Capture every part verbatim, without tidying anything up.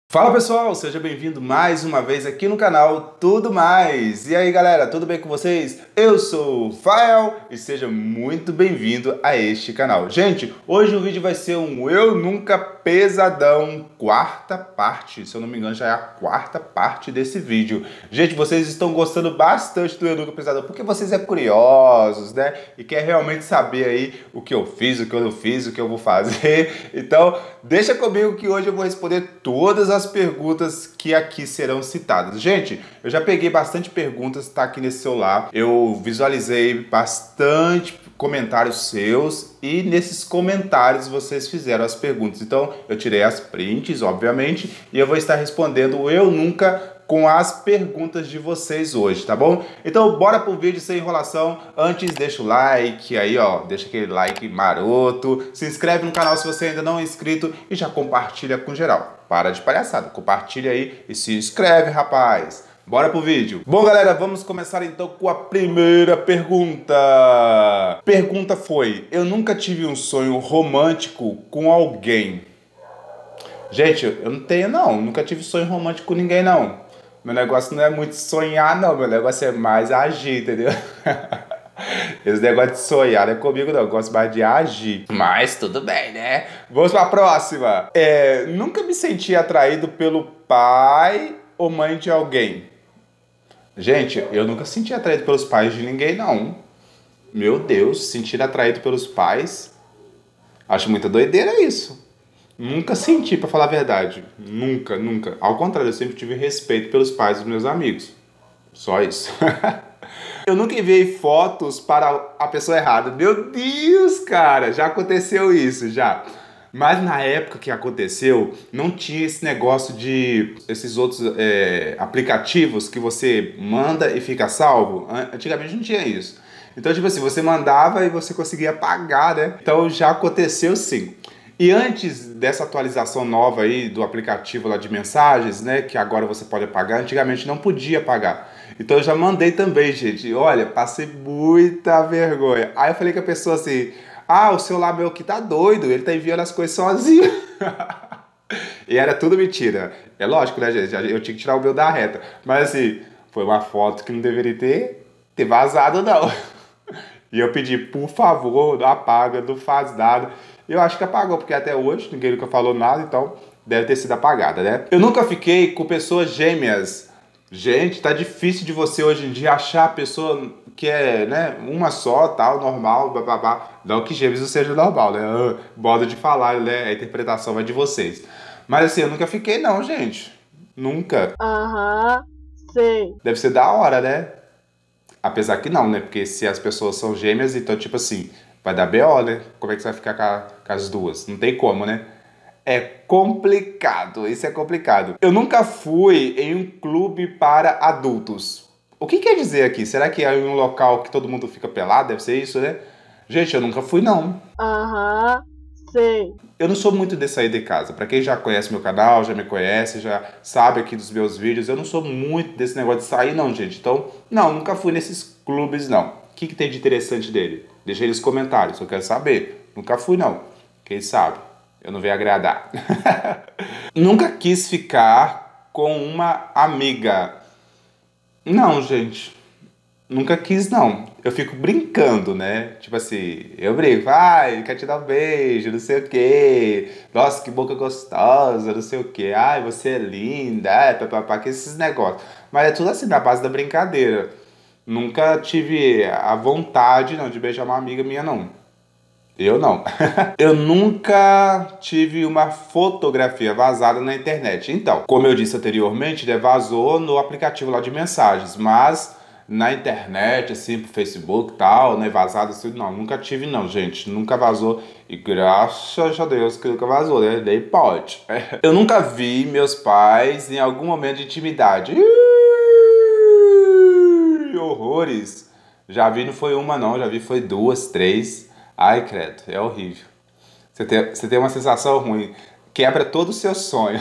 Fala pessoal, seja bem-vindo mais uma vez aqui no canal Tudo Mais. E aí galera, tudo bem com vocês? Eu sou o Fael e seja muito bem-vindo a este canal. Gente, hoje o vídeo vai ser um Eu Nunca Pesadão, quarta parte. Se eu não me engano já é a quarta parte desse vídeo. Gente, vocês estão gostando bastante do Eu Nunca Pesadão porque vocês é curiosos, né? E quer realmente saber aí o que eu fiz, o que eu não fiz, o que eu vou fazer. Então, deixa comigo que hoje eu vou responder todas as as perguntas que aqui serão citadas. Gente, eu já peguei bastante perguntas, tá aqui nesse celular. Eu visualizei bastante comentários seus e nesses comentários vocês fizeram as perguntas. Então, eu tirei as prints, obviamente, e eu vou estar respondendo Eu Nunca com as perguntas de vocês hoje, tá bom? Então bora pro vídeo sem enrolação. Antes deixa o like aí, ó, deixa aquele like maroto, se inscreve no canal se você ainda não é inscrito e já compartilha com geral. Para de palhaçada, compartilha aí e se inscreve, rapaz. Bora pro vídeo. Bom, galera, vamos começar então com a primeira pergunta. Pergunta foi: eu nunca tive um sonho romântico com alguém. Gente, eu não tenho não, nunca tive sonho romântico com ninguém não. Meu negócio não é muito sonhar, não. Meu negócio é mais agir, entendeu? Esse negócio de sonhar não é comigo, não. Eu gosto mais de agir. Mas tudo bem, né? Vamos para a próxima. É, nunca me senti atraído pelo pai ou mãe de alguém. Gente, eu nunca senti atraído pelos pais de ninguém, não. Meu Deus, sentir atraído pelos pais? Acho muita doideira isso. Nunca senti, pra falar a verdade. Nunca, nunca. Ao contrário, eu sempre tive respeito pelos pais dos meus amigos. Só isso. Eu nunca enviei fotos para a pessoa errada. Meu Deus, cara, já aconteceu isso, já. Mas na época que aconteceu, não tinha esse negócio de... esses outros é, aplicativos que você manda e fica salvo. Antigamente não tinha isso. Então, tipo assim, você mandava e você conseguia apagar, né? Então já aconteceu sim. E antes dessa atualização nova aí do aplicativo lá de mensagens, né, que agora você pode apagar, antigamente não podia apagar. Então eu já mandei também, gente. Olha, passei muita vergonha. Aí eu falei com a pessoa assim: ah, o celular meu aqui tá doido, ele tá enviando as coisas sozinho. E era tudo mentira. É lógico, né, gente? Eu tinha que tirar o meu da reta. Mas assim, foi uma foto que não deveria ter, ter vazado, não. E eu pedi, por favor, não apaga, não faz nada. Eu acho que apagou, porque até hoje ninguém nunca falou nada, então deve ter sido apagada, né? Eu nunca fiquei com pessoas gêmeas. Gente, tá difícil de você hoje em dia achar a pessoa que é, né, uma só, tal, normal, bababá. Não que gêmeos não seja normal, né? Uh, modo de falar, né? A interpretação vai de vocês. Mas assim, eu nunca fiquei não, gente. Nunca. Aham, sei. Deve ser da hora, né? Apesar que não, né? Porque se as pessoas são gêmeas, então tipo assim... vai dar B O, né? Como é que você vai ficar com, a, com as duas? Não tem como, né? É complicado, isso é complicado. Eu nunca fui em um clube para adultos. O que quer dizer aqui? Será que é em um local que todo mundo fica pelado? Deve ser isso, né? Gente, eu nunca fui, não. Aham, sei. Eu não sou muito de sair de casa. Pra quem já conhece meu canal, já me conhece, já sabe aqui dos meus vídeos, eu não sou muito desse negócio de sair, não, gente. Então, não, nunca fui nesses clubes, não. O que, que tem de interessante dele? Deixa aí nos comentários, eu quero saber. Nunca fui, não. Quem sabe? Eu não venho agradar. Nunca quis ficar com uma amiga. Não, gente. Nunca quis, não. Eu fico brincando, né? Tipo assim, eu brinco. Ai, quero te dar um beijo, não sei o quê. Nossa, que boca gostosa, não sei o quê. Ai, você é linda. Ai, papapá, que esses negócios. Mas é tudo assim, na base da brincadeira. Nunca tive a vontade, não, de beijar uma amiga minha, não. Eu não. Eu nunca tive uma fotografia vazada na internet. Então, como eu disse anteriormente, né, vazou no aplicativo lá de mensagens, mas na internet, assim, pro Facebook e tal, né, vazado assim, não, nunca tive não, gente. Nunca vazou e graças a Deus que nunca vazou, né? Nem pode. Eu nunca vi meus pais em algum momento de intimidade. Horrores. Já vi, não foi uma não, já vi foi duas, três. Ai, credo, é horrível. Você tem, você tem uma sensação ruim. Quebra todo o seu sonho.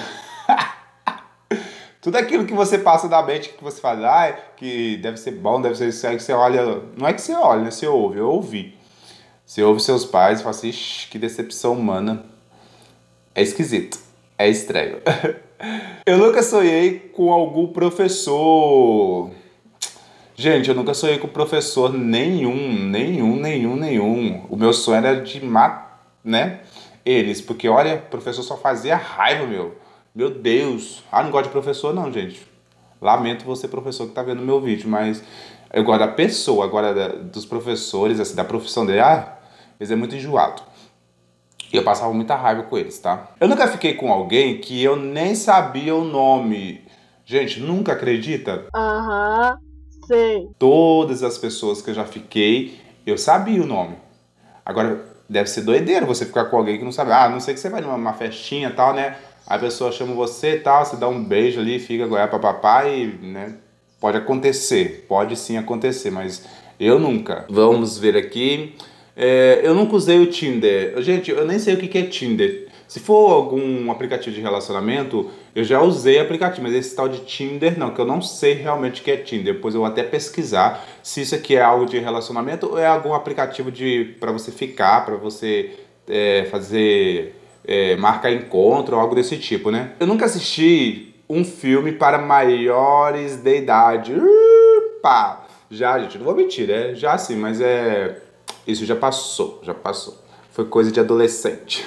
Tudo aquilo que você passa da mente, que você fala, ai, que deve ser bom, deve ser isso, aí que você olha. Não é que você olha, né? Você ouve, eu ouvi. Você ouve seus pais e fala assim, que decepção humana. É esquisito, é estranho. Eu nunca sonhei com algum professor. Gente, eu nunca sonhei com professor nenhum, nenhum, nenhum, nenhum. O meu sonho era de matar, né? Eles, porque olha, professor só fazia raiva, meu. Meu Deus. Ah, não gosto de professor não, gente. Lamento você, professor, que tá vendo meu vídeo, mas eu gosto da pessoa, agora da, dos professores, assim, da profissão dele. Ah, eles é muito enjoado. E eu passava muita raiva com eles, tá? Eu nunca fiquei com alguém que eu nem sabia o nome. Gente, nunca acredita? Aham, sei. Todas as pessoas que eu já fiquei, eu sabia o nome. Agora, deve ser doideira você ficar com alguém que não sabe. Ah, não sei que você vai numa festinha e tal, né? A pessoa chama você e tal, você dá um beijo ali, fica goiaba papapá e, né? Pode acontecer, pode sim acontecer, mas eu nunca. Vamos ver aqui. É, eu nunca usei o Tinder. Gente, eu nem sei o que é Tinder. Se for algum aplicativo de relacionamento, eu já usei aplicativo, mas esse tal de Tinder não, que eu não sei realmente o que é Tinder. Depois eu vou até pesquisar se isso aqui é algo de relacionamento ou é algum aplicativo de para você ficar, para você é, fazer é, marcar encontro ou algo desse tipo, né? Eu nunca assisti um filme para maiores de idade. Upa! Já, gente, não vou mentir, né? Já sim, mas é... Isso já passou, já passou. Foi coisa de adolescente.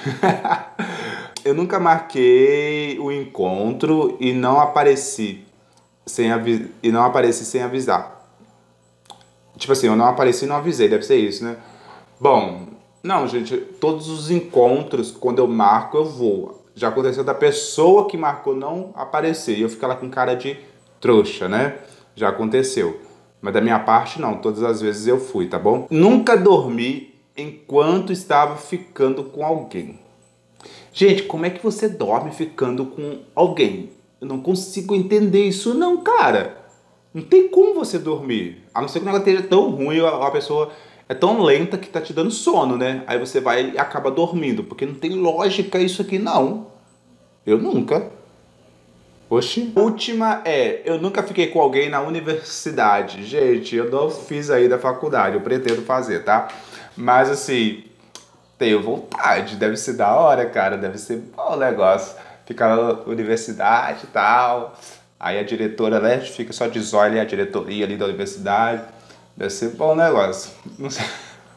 Eu nunca marquei o encontro e não apareci sem avi... e não apareci sem avisar. Tipo assim, eu não apareci e não avisei, deve ser isso, né? Bom, não, gente, todos os encontros, quando eu marco, eu vou. Já aconteceu da pessoa que marcou não aparecer e eu ficar lá com cara de trouxa, né? Já aconteceu. Mas da minha parte, não. Todas as vezes eu fui, tá bom? Nunca dormi enquanto estava ficando com alguém. Gente, como é que você dorme ficando com alguém? Eu não consigo entender isso não, cara. Não tem como você dormir. A não ser que o negócio esteja tão ruim, a pessoa é tão lenta que tá te dando sono, né? Aí você vai e acaba dormindo. Porque não tem lógica isso aqui, não. Eu nunca. Oxi. Última é, eu nunca fiquei com alguém na universidade. Gente, eu não fiz aí da faculdade, eu pretendo fazer, tá? Mas assim, tenho vontade, deve ser da hora, cara, deve ser bom o negócio. Ficar na universidade e tal, aí a diretora, né, fica só de zóio, a diretoria ali da universidade. Deve ser bom o negócio. Não sei.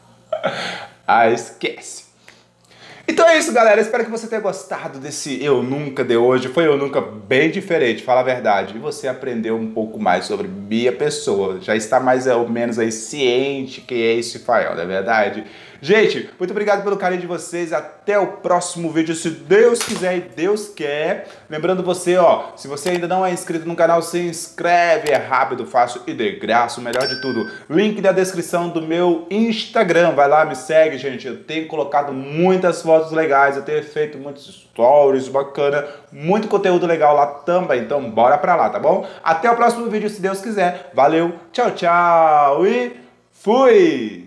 Ah, esquece. Então é isso, galera. Espero que você tenha gostado desse Eu Nunca de hoje. Foi Eu Nunca bem diferente, fala a verdade. E você aprendeu um pouco mais sobre minha pessoa. Já está mais ou menos aí ciente que é esse Fael, não é verdade? Gente, muito obrigado pelo carinho de vocês. Até o próximo vídeo, se Deus quiser e Deus quer. Lembrando você, ó, se você ainda não é inscrito no canal, se inscreve. É rápido, fácil e de graça. O melhor de tudo, link na descrição do meu Instagram. Vai lá, me segue, gente. Eu tenho colocado muitas fotos legais. Eu tenho feito muitos stories bacana. Muito conteúdo legal lá também. Então bora pra lá, tá bom? Até o próximo vídeo, se Deus quiser. Valeu, tchau, tchau e fui!